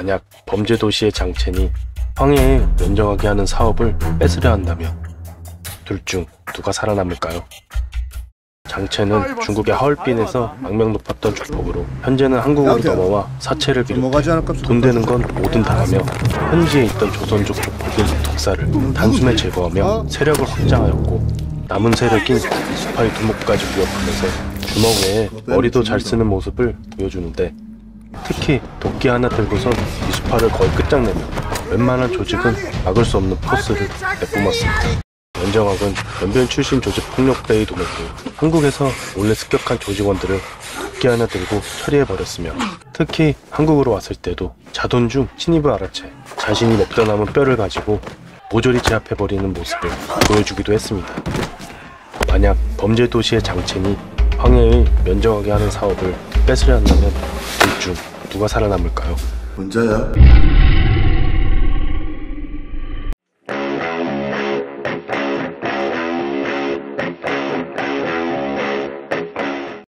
만약 범죄 도시의 장첸이 황해에 면정하게 하는 사업을 뺏으려 한다면 둘 중 누가 살아남을까요? 장첸은 중국의 하얼빈에서 악명 높았던 조폭으로 현재는 한국으로 넘어와 사채를 비롯해 돈 되는 건 뭐든 다 하며 현지에 있던 조선족 조폭의 독사를 단숨에 제거하며 세력을 확장하였고 남은 세력인 이수파의 두목까지 위협하면서 주먹 외에 머리도 잘 쓰는 모습을 보여주는데, 특히 도끼 하나 들고선 이수파를 거의 끝장내며 웬만한 조직은 막을 수 없는 포스를 내뿜었습니다. 면정학은 연변 출신 조직 폭력배의 도모로 한국에서 몰래 습격한 조직원들을 도끼 하나 들고 처리해버렸으며, 특히 한국으로 왔을 때도 자돈 중 신입을 알아채 자신이 먹다 남은 뼈를 가지고 모조리 제압해버리는 모습을 보여주기도 했습니다. 만약 범죄 도시의 장첸이 황해를 면정하게 하는 사업을 뺏으려 한다면 둘 중 누가 살아남을까요? 혼자야?